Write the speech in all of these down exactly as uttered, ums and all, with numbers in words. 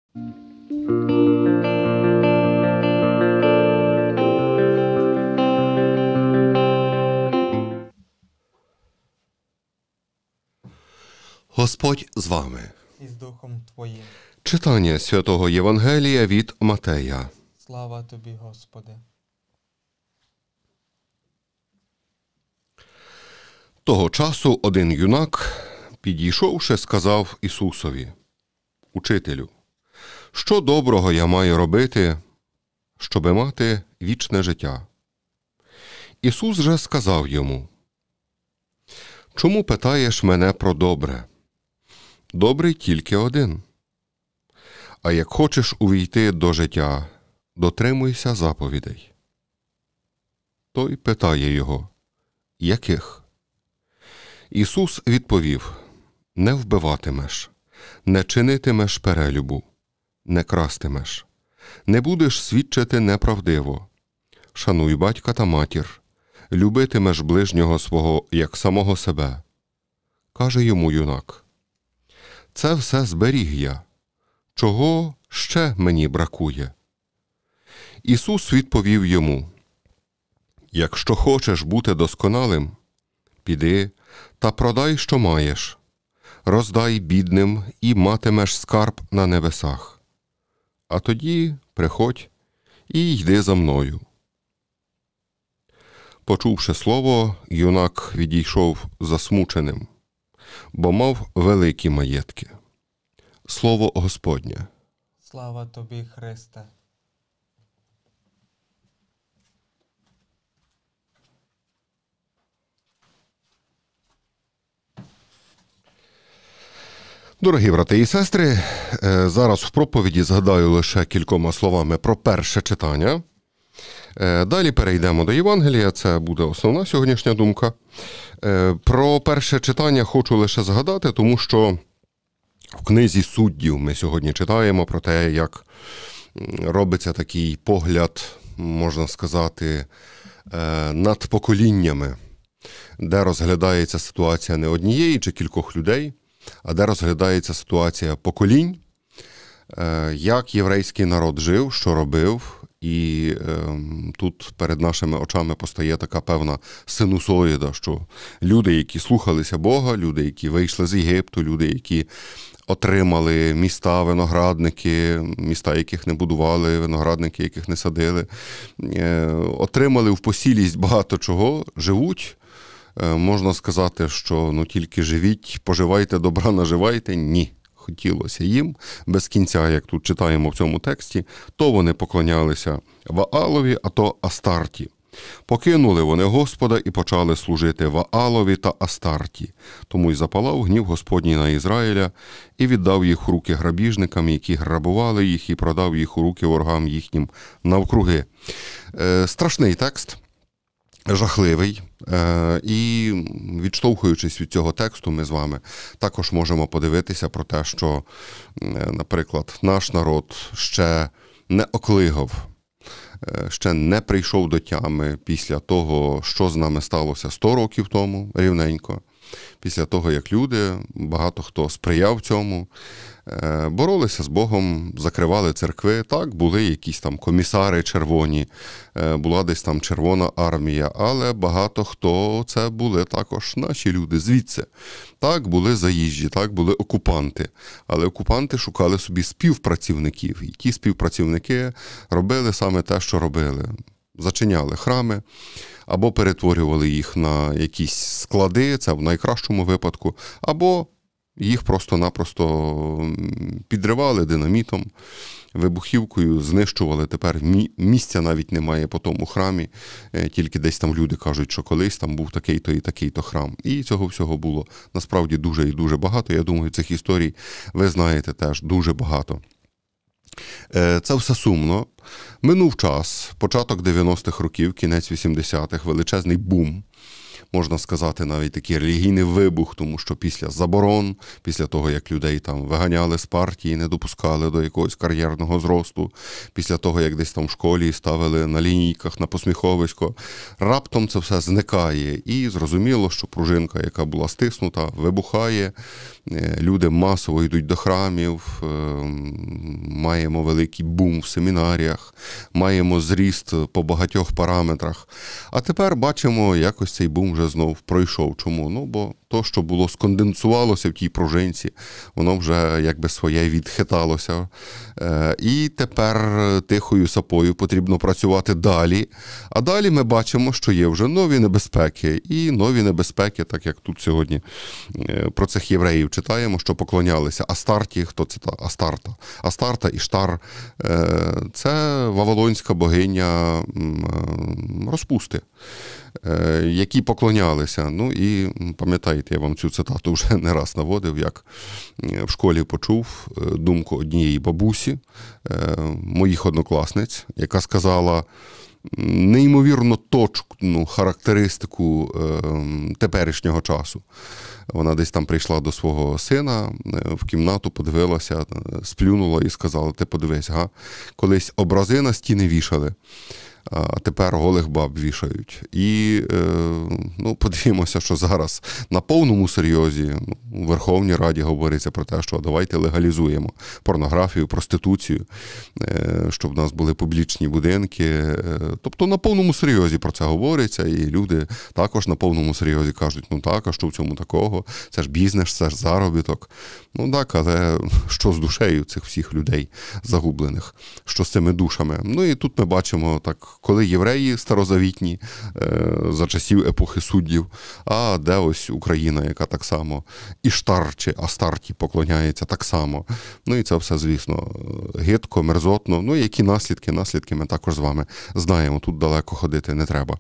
Господь з вами. І з Духом Твоїм. Читання Святого Євангелія від Матея. Слава Тобі, Господи. Того часу один юнак, підійшовши, сказав Ісусові: «Учителю, що доброго я маю робити, щоби мати вічне життя?» Ісус же сказав йому: «Чому питаєш мене про добре? Добрий тільки один. А як хочеш увійти до життя, дотримуйся заповідей». Той питає його: «Яких?» Ісус відповів: «Не вбиватимеш, не чинитимеш перелюбу, не крастимеш, не будеш свідчити неправдиво, шануй батька та матір, любитимеш ближнього свого, як самого себе». Каже йому юнак: «Це все зберіг я. Чого ще мені бракує?» Ісус відповів йому: «Якщо хочеш бути досконалим, піди та продай, що маєш, роздай бідним і матимеш скарб на небесах. А тоді приходь і йди за мною». Почувши слово, юнак відійшов засмученим, бо мав великі маєтки. Слово Господнє. Слава Тобі, Христе. Дорогі брати і сестри, зараз в проповіді згадаю лише кількома словами про перше читання. Далі перейдемо до Євангелія, це буде основна сьогоднішня думка. Про перше читання хочу лише згадати, тому що в книзі Суддів ми сьогодні читаємо про те, як робиться такий погляд, можна сказати, над поколіннями, де розглядається ситуація не однієї чи кількох людей, а де розглядається ситуація поколінь, як єврейський народ жив, що робив. І е, тут перед нашими очами постає така певна синусоїда, що люди, які слухалися Бога, люди, які вийшли з Єгипту, люди, які отримали міста, виноградники, міста, яких не будували, виноградники, яких не садили, е, отримали в посілість багато чого, живуть. Е, можна сказати, що ну тільки живіть, поживайте, добра наживайте. Ні. Хотілося їм без кінця, як тут читаємо в цьому тексті, то вони поклонялися Ваалові, а то Астарті. Покинули вони Господа і почали служити Ваалові та Астарті. Тому й запалав гнів Господній на Ізраїля і віддав їх у руки грабіжникам, які грабували їх, і продав їх у руки ворогам їхнім навкруги. Е, страшний текст. Жахливий. І відштовхуючись від цього тексту, ми з вами також можемо подивитися про те, що, наприклад, наш народ ще не оклигав, ще не прийшов до тями після того, що з нами сталося сто років тому, рівненько. Після того, як люди, багато хто сприяв цьому, боролися з Богом, закривали церкви. Так, були якісь там комісари червоні, була десь там Червона армія, але багато хто це були також наші люди звідси. Так, були заїжджі, так, були окупанти. Але окупанти шукали собі співпрацівників. І ті співпрацівники робили саме те, що робили. Зачиняли храми, або перетворювали їх на якісь склади, це в найкращому випадку, або їх просто-напросто підривали динамітом, вибухівкою, знищували. Тепер місця навіть немає по тому храмі, тільки десь там люди кажуть, що колись там був такий-то і такий-то храм. І цього всього було насправді дуже і дуже багато. Я думаю, цих історій ви знаєте теж дуже багато. Це все сумно. Минув час, початок дев'яностих років, кінець вісімдесятих, величезний бум. можна сказати, навіть такий релігійний вибух, тому що після заборон, після того, як людей там виганяли з партії, не допускали до якогось кар'єрного зросту, після того, як десь там в школі ставили на лінійках, на посміховисько, раптом це все зникає. І зрозуміло, що пружинка, яка була стиснута, вибухає, люди масово йдуть до храмів, маємо великий бум в семінаріях, маємо зріст по багатьох параметрах. А тепер бачимо, якось цей бум вже знов пройшов. Чому? Ну, бо то, що було сконденсувалося в тій пружинці, воно вже якби своє відхиталося. І тепер тихою сапою потрібно працювати далі. А далі ми бачимо, що є вже нові небезпеки. І нові небезпеки, так як тут сьогодні про цих євреїв читаємо, що поклонялися Астарті, хто це та Астарта? Астарта, Іштар – це вавилонська богиня розпусти, які поклонялися. Ну і пам'ятаєте, я вам цю цитату вже не раз наводив, як в школі почув думку однієї бабусі, моїх однокласниць, яка сказала неймовірно точну характеристику теперішнього часу. Вона десь там прийшла до свого сина в кімнату, подивилася, сплюнула і сказала: ти подивись, га, колись образи на стіни вішали, а тепер голих баб вішають. І ну, подивимося, що зараз на повному серйозі у Верховній Раді говориться про те, що давайте легалізуємо порнографію, проституцію, щоб в нас були публічні будинки. Тобто на повному серйозі про це говориться, і люди також на повному серйозі кажуть: ну так, а що в цьому такого? Це ж бізнес, це ж заробіток. Ну так, але що з душею цих всіх людей загублених? Що з цими душами? Ну і тут ми бачимо так, коли євреї старозавітні, за часів епохи суддів, а де ось Україна, яка так само Іштар чи Астарті поклоняється так само. Ну і це все, звісно, гидко, мерзотно. Ну і які наслідки? Наслідки ми також з вами знаємо. Тут далеко ходити не треба.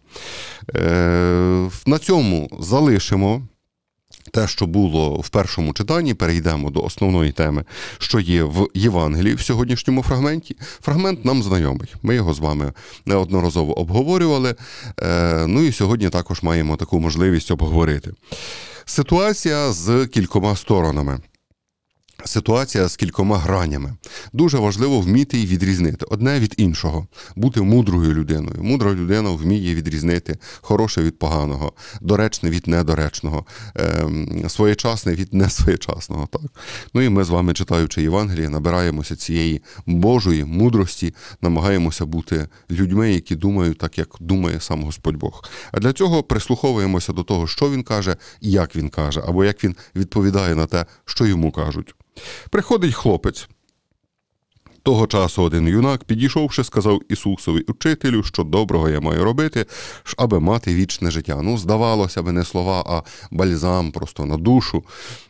На цьому залишимо те, що було в першому читанні, перейдемо до основної теми, що є в Євангелії в сьогоднішньому фрагменті. Фрагмент нам знайомий. Ми його з вами неодноразово обговорювали. Ну і сьогодні також маємо таку можливість обговорити. Ситуація з кількома сторонами. Ситуація з кількома гранями. Дуже важливо вміти і відрізнити одне від іншого, бути мудрою людиною. Мудра людина вміє відрізнити хороше від поганого, доречне від недоречного, своєчасне від несвоєчасного. Так? Ну і ми з вами, читаючи Євангеліє, набираємося цієї Божої мудрості, намагаємося бути людьми, які думають так, як думає сам Господь Бог. А для цього прислуховуємося до того, що Він каже і як Він каже, або як Він відповідає на те, що йому кажуть. Приходить хлопець. Того часу один юнак, підійшовши, сказав Ісусові: «Учителю, що доброго я маю робити, аби мати вічне життя». Ну, здавалося б, не слова, а бальзам просто на душу.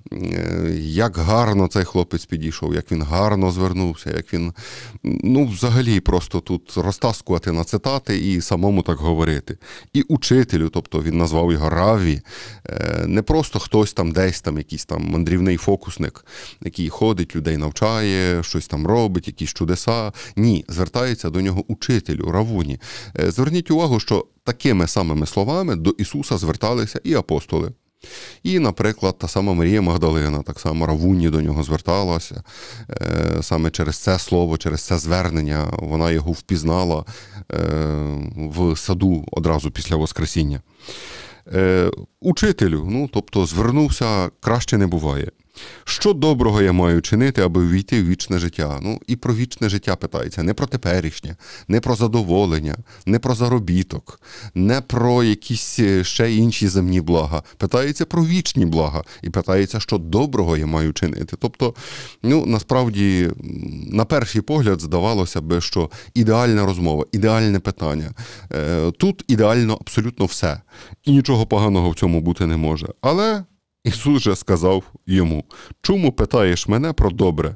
Як гарно цей хлопець підійшов, як він гарно звернувся, як він, ну, взагалі просто тут розтаскувати на цитати і самому так говорити. І учителю, тобто він назвав його Равві, не просто хтось там десь там, якийсь там мандрівний фокусник, який ходить, людей навчає, щось там робить, якісь чудеса. Ні, звертається до нього учителю, Равуні. Зверніть увагу, що такими самими словами до Ісуса зверталися і апостоли. І, наприклад, та сама Марія Магдалина, так само Равуні до нього зверталася. Саме через це слово, через це звернення вона його впізнала в саду одразу після Воскресіння. Учителю, ну, тобто звернувся, краще не буває. Що доброго я маю чинити, аби ввійти в вічне життя? Ну, і про вічне життя питається. Не про теперішнє, не про задоволення, не про заробіток, не про якісь ще інші земні блага. Питається про вічні блага. І питається, що доброго я маю чинити. Тобто, ну, насправді, на перший погляд здавалося би, що ідеальна розмова, ідеальне питання. Тут ідеально абсолютно все. І нічого поганого в цьому бути не може. Але Ісус же сказав йому: «Чому питаєш мене про добре?»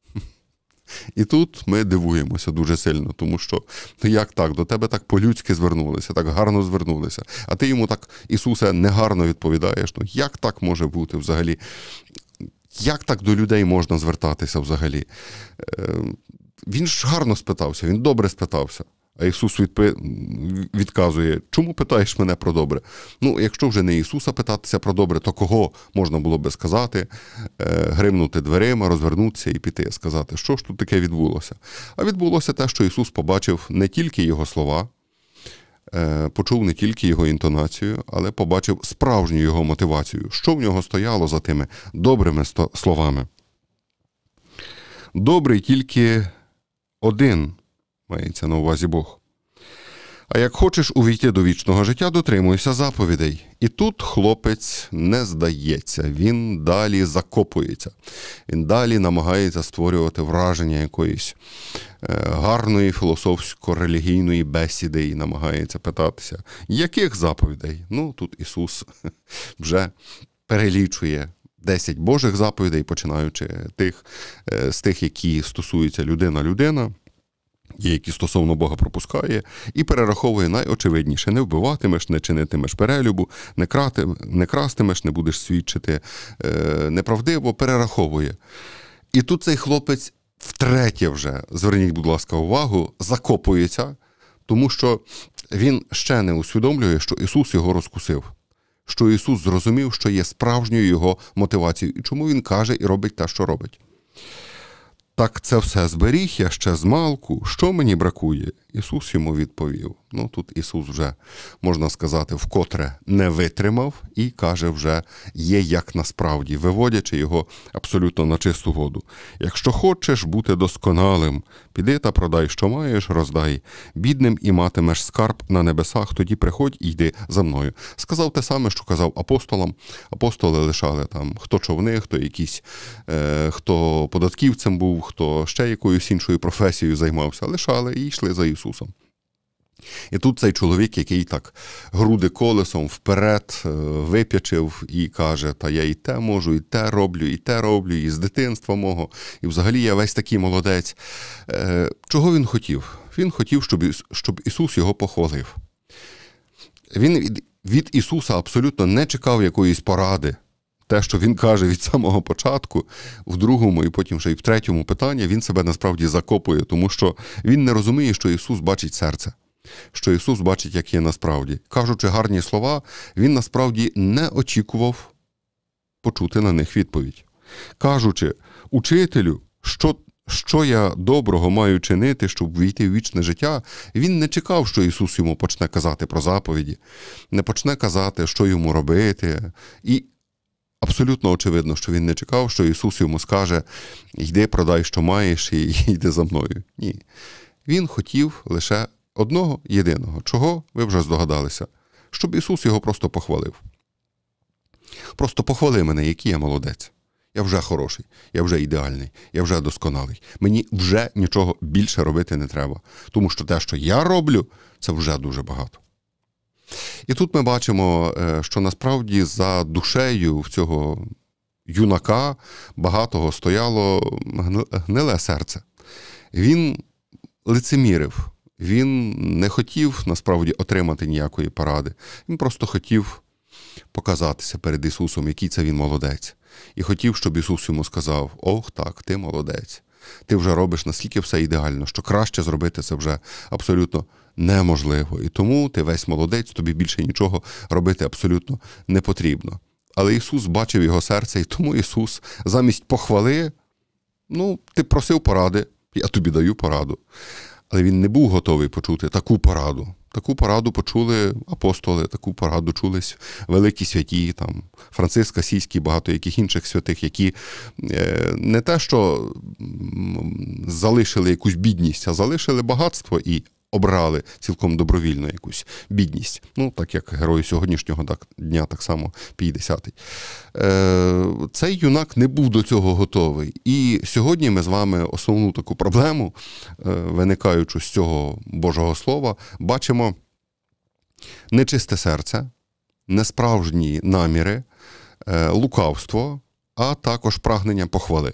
І тут ми дивуємося дуже сильно, тому що як так, до тебе так по-людськи звернулися, так гарно звернулися, а ти йому так, Ісусе, негарно відповідаєш. Ну як так може бути взагалі? Як так до людей можна звертатися взагалі? Він ж гарно спитався, він добре спитався. А Ісус відпи... відказує, чому питаєш мене про добре? Ну, якщо вже не Ісуса питатися про добре, то кого можна було би сказати, гримнути дверима, розвернутися і піти, сказати, що ж тут таке відбулося? А відбулося те, що Ісус побачив не тільки Його слова, почув не тільки Його інтонацію, але побачив справжню Його мотивацію, що в нього стояло за тими добрими словами. Добрий тільки один, мається на увазі Бог. А як хочеш увійти до вічного життя, дотримуйся заповідей. І тут хлопець не здається, він далі закопується. Він далі намагається створювати враження якоїсь гарної філософсько-релігійної бесіди і намагається питатися, яких заповідей? Ну, тут Ісус вже перелічує десять Божих заповідей, починаючи тих, з тих, які стосуються людина-людина, які стосовно Бога пропускає, і перераховує найочевидніше. Не вбиватимеш, не чинитимеш перелюбу, не, крати, не крастимеш, не будеш свідчити е, неправдиво, перераховує. І тут цей хлопець втретє вже, зверніть, будь ласка, увагу, закопується, тому що він ще не усвідомлює, що Ісус його розкусив. Що Ісус зрозумів, що є справжньою його мотивацією. І чому він каже і робить те, що робить. Так це все зберіг я ще змалку, що мені бракує? Ісус йому відповів. Ну, тут Ісус вже, можна сказати, вкотре не витримав і каже вже, є як насправді, виводячи його абсолютно на чисту воду. Якщо хочеш бути досконалим, піди та продай, що маєш, роздай. Бідним і матимеш скарб на небесах, тоді приходь і йди за мною. Сказав те саме, що казав апостолам. Апостоли лишали там, хто човни, хто якісь, е, хто податківцем був, хто ще якоюсь іншою професією займався, лишали і йшли за Ісусом. І тут цей чоловік, який так груди колесом вперед вип'ячив і каже, та я і те можу, і те роблю, і те роблю, і з дитинства мого, і взагалі я весь такий молодець. Чого він хотів? Він хотів, щоб, щоб Ісус його похвалив. Він від, від Ісуса абсолютно не чекав якоїсь поради. Те, що він каже від самого початку, в другому і потім ще й в третьому питанні, він себе насправді закопує, тому що він не розуміє, що Ісус бачить серце, що Ісус бачить, як є насправді. Кажучи гарні слова, він насправді не очікував почути на них відповідь. Кажучи, учителю, що, що я доброго маю чинити, щоб війти в вічне життя, він не чекав, що Ісус йому почне казати про заповіді, не почне казати, що йому робити. І абсолютно очевидно, що він не чекав, що Ісус йому скаже, йди, продай, що маєш, і йди за мною. Ні. Він хотів лише одного єдиного. Чого? Ви вже здогадалися. Щоб Ісус його просто похвалив. Просто похвали мене, який я молодець. Я вже хороший, я вже ідеальний, я вже досконалий. Мені вже нічого більше робити не треба. Тому що те, що я роблю, це вже дуже багато. І тут ми бачимо, що насправді за душею в цього юнака багатого стояло гниле серце. Він лицемірив, він не хотів насправді отримати ніякої поради. Він просто хотів показатися перед Ісусом, який це він молодець. І хотів, щоб Ісус йому сказав, ох так, ти молодець. Ти вже робиш настільки все ідеально, що краще зробити це вже абсолютно неможливо. І тому ти весь молодець, тобі більше нічого робити абсолютно не потрібно. Але Ісус бачив його серце, і тому Ісус замість похвали, ну, ти просив поради, я тобі даю пораду. Але він не був готовий почути таку пораду. Таку пораду почули апостоли, таку пораду чулись великі святі, там, Франциск Асійський, багато яких інших святих, які е, не те, що залишили якусь бідність, а залишили багатство і обрали цілком добровільно якусь бідність. Ну, так як герой сьогоднішнього так, дня, так само п'ятдесятий. Е, цей юнак не був до цього готовий. І сьогодні ми з вами основну таку проблему, е, виникаючу з цього Божого Слова, бачимо нечисте серце, несправжні наміри, е, лукавство, а також прагнення похвали.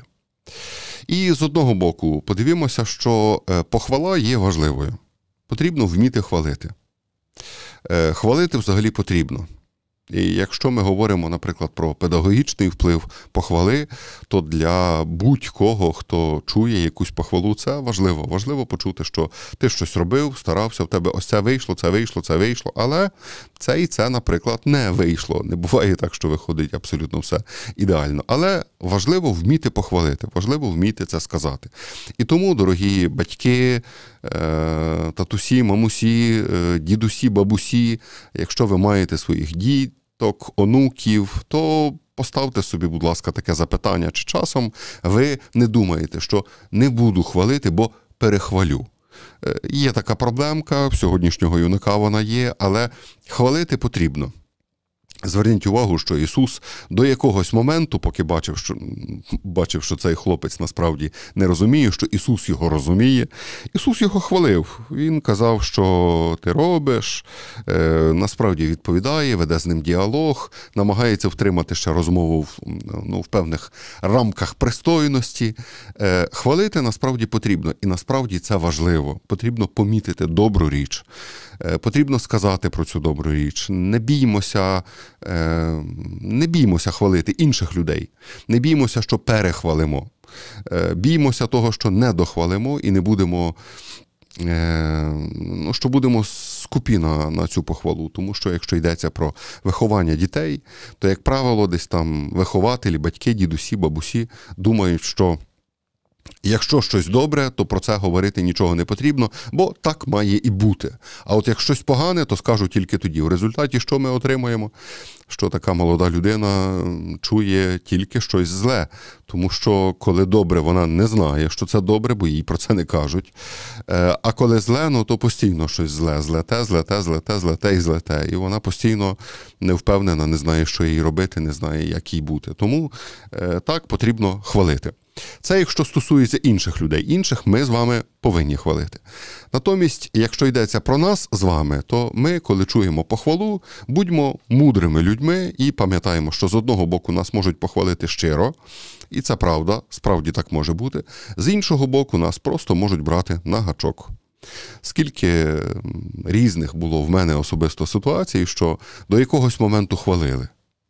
І з одного боку подивімося, що похвала є важливою. Потрібно вміти хвалити. Хвалити взагалі потрібно. І якщо ми говоримо, наприклад, про педагогічний вплив похвали, то для будь-кого, хто чує якусь похвалу, це важливо. Важливо почути, що ти щось робив, старався, в тебе ось це вийшло, це вийшло, це вийшло, але це і це, наприклад, не вийшло. Не буває так, що виходить абсолютно все ідеально. Але важливо вміти похвалити, важливо вміти це сказати. І тому, дорогі батьки, татусі, мамусі, дідусі, бабусі, якщо ви маєте своїх діток, онуків, то поставте собі, будь ласка, таке запитання, чи часом ви не думаєте, що не буду хвалити, бо перехвалю. Є така проблемка, в сьогоднішнього юнака вона є, але хвалити потрібно. Зверніть увагу, що Ісус до якогось моменту, поки бачив, що, бачив, що цей хлопець насправді не розуміє, що Ісус його розуміє, Ісус його хвалив. Він казав, що ти робиш, е, насправді відповідає, веде з ним діалог, намагається втримати ще розмову в, ну, в певних рамках пристойності. Е, хвалити насправді потрібно, і насправді це важливо. Потрібно помітити добру річ. Е, потрібно сказати про цю добру річ. Не біймося Не біймося хвалити інших людей, не біймося, що перехвалимо, біймося того, що не дохвалимо і не будемо, ну, що будемо скупі на, на цю похвалу. Тому що якщо йдеться про виховання дітей, то, як правило, десь там вихователі, батьки, дідусі, бабусі думають, що якщо щось добре, то про це говорити нічого не потрібно, бо так має і бути. А от як щось погане, то скажу тільки тоді. В результаті що ми отримаємо? Що така молода людина чує тільки щось зле. Тому що коли добре, вона не знає, що це добре, бо їй про це не кажуть. А коли зле, ну то постійно щось зле. Зле те, зле те, зле те, зле те і зле те. І вона постійно не впевнена, не знає, що їй робити, не знає, як їй бути. Тому так, потрібно хвалити. Це якщо стосується інших людей. Інших ми з вами повинні хвалити. Натомість, якщо йдеться про нас з вами, то ми, коли чуємо похвалу, будьмо мудрими людьми і пам'ятаємо, що з одного боку нас можуть похвалити щиро, і це правда, справді так може бути. З іншого боку, нас просто можуть брати на гачок. Скільки різних було в мене особисто ситуацій, що до якогось моменту хвалили.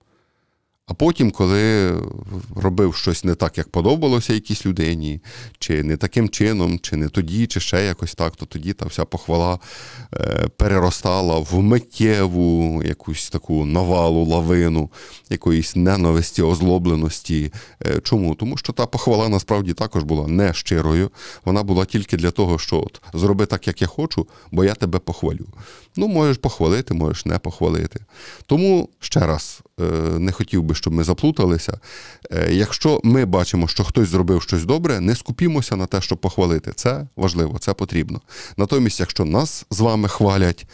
А потім, коли робив щось не так, як подобалося якійсь людині, чи не таким чином, чи не тоді, чи ще якось так, то тоді та вся похвала е, переростала в миттєву якусь таку навалу, лавину, якоїсь ненависті, озлобленості. Е, чому? Тому що та похвала насправді також була не щирою. Вона була тільки для того, що от, зроби так, як я хочу, бо я тебе похвалю. Ну, можеш похвалити, можеш не похвалити. Тому, ще раз, е, не хотів би, щоб ми заплуталися. Якщо ми бачимо, що хтось зробив щось добре, не скупімося на те, щоб похвалити. Це важливо, це потрібно. Натомість, якщо нас з вами хвалять,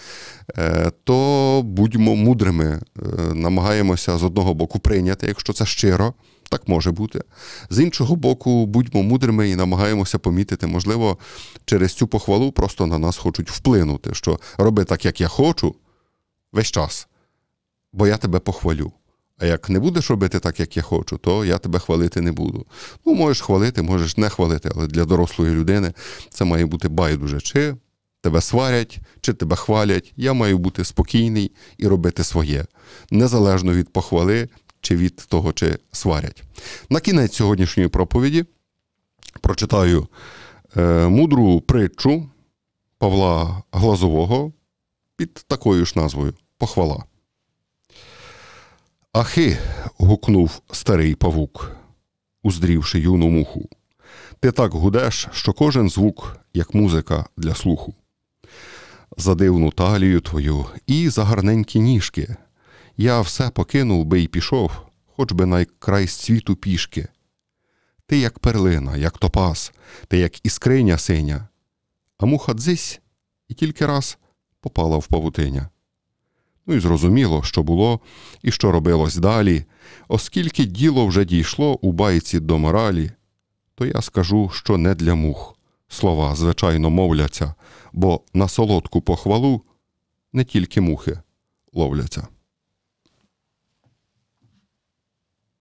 то будьмо мудрими, намагаємося з одного боку прийняти, якщо це щиро, так може бути. З іншого боку, будьмо мудрими і намагаємося помітити, можливо, через цю похвалу просто на нас хочуть вплинути, що роби так, як я хочу, весь час, бо я тебе похвалю. А як не будеш робити так, як я хочу, то я тебе хвалити не буду. Ну, можеш хвалити, можеш не хвалити, але для дорослої людини це має бути байдуже. Чи тебе сварять, чи тебе хвалять. Я маю бути спокійний і робити своє. Незалежно від похвали, чи від того, чи сварять. На кінець сьогоднішньої проповіді прочитаю е, мудру притчу Павла Глазового під такою ж назвою «Похвала». «Ахи!» – гукнув старий павук, уздрівши юну муху. «Ти так гудеш, що кожен звук, як музика для слуху. За дивну талію твою і за гарненькі ніжки я все покинув би й пішов, хоч би на край світу пішки. Ти як перлина, як топаз, ти як іскриня синя, а муха дзись і тільки раз попала в павутиня». Ну і зрозуміло, що було і що робилось далі, оскільки діло вже дійшло у байці до моралі, то я скажу, що не для мух слова, звичайно, мовляться, бо на солодку похвалу не тільки мухи ловляться.